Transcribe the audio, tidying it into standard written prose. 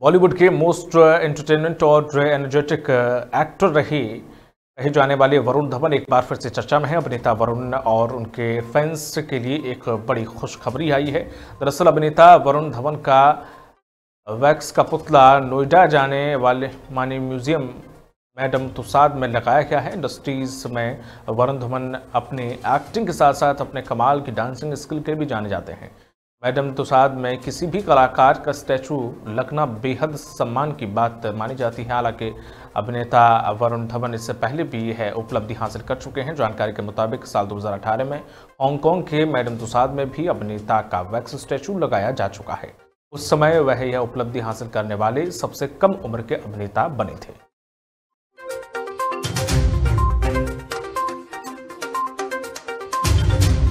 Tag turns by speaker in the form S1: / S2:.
S1: बॉलीवुड के most entertainment और energetic actor कहे जाने वाले वरुण धवन एक बार फिर से चर्चा में है। अभिनेता वरुण और उनके फैंस के लिए एक बड़ी खुशखबरी आई है। दरअसल अभिनेता वरुण धवन का वैक्स का पुतला नोएडा जाने वाले मानी म्यूजियम मैडम तुसाद में लगाया गया है। इंडस्ट्रीज में वरुण धवन अपने एक्टिंग के साथ साथ अपने कमाल की डांसिंग स्किल के भी जाने जाते हैं। मैडम तुसाद में किसी भी कलाकार का स्टैचू लगना बेहद सम्मान की बात मानी जाती है। हालांकि अभिनेता वरुण धवन इससे पहले भी यह उपलब्धि हासिल कर चुके हैं। जानकारी के मुताबिक साल 2018 में हांगकांग के मैडम तुसाद में भी अभिनेता का वैक्स स्टैचू लगाया जा चुका है। उस समय वह यह उपलब्धि हासिल करने वाले सबसे कम उम्र के अभिनेता बने थे।